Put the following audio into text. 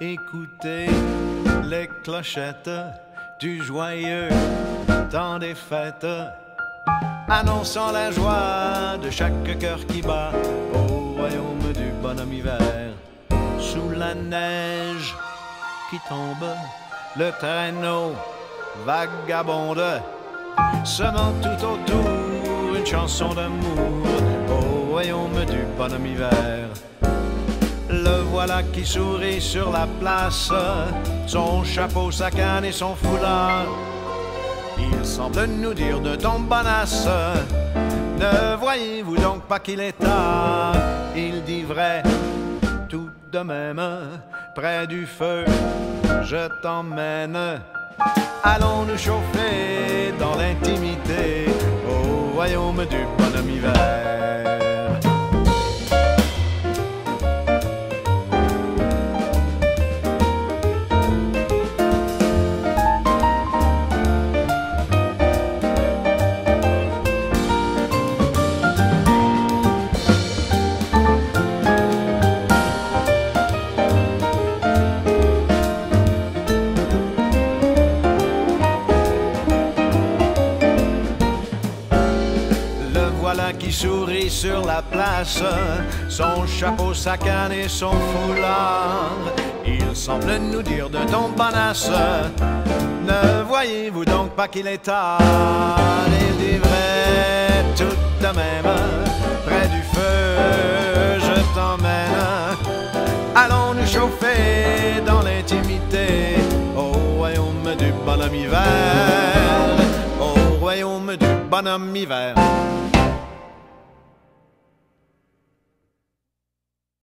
Écoutez les clochettes du joyeux temps des fêtes, annonçant la joie de chaque cœur qui bat au royaume du bonhomme hiver. Sous la neige qui tombe, le traîneau vagabonde, semant tout autour une chanson d'amour au royaume du bonhomme hiver. Le voilà qui sourit sur la place, son chapeau, sa canne et son foulard. Il semble nous dire de ton bonasse, ne voyez-vous donc pas qu'il est tard? Il dit vrai, tout de même, près du feu, je t'emmène. Allons nous chauffer dans l'intimité au royaume du bonhomme hiver. Voilà qui sourit sur la place, son chapeau, sa canne et son foulard. Il semble nous dire de ton bonasse, ne voyez-vous donc pas qu'il est tard? Il dit vrai, tout de même, près du feu, je t'emmène. Allons nous chauffer dans l'intimité au royaume du bonhomme hiver, au royaume du bonhomme hiver.